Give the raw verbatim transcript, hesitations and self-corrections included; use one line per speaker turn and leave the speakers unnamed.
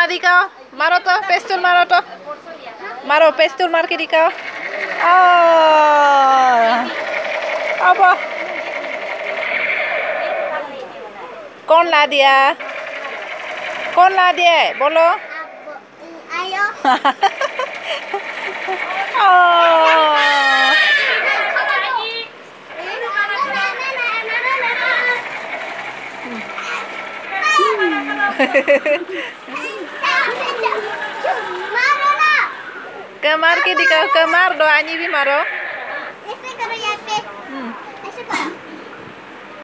धुआं दिखाओ, मारो तो पेस्तूल मारो तो, मारो पेस्तूल मार के दिखाओ। अब कौन ला दिया? कौन ला दिया है? बोलो।
आयो।
कमार के दिखाओ, कमार दो आनी भी मारो।
ऐसे करो यार।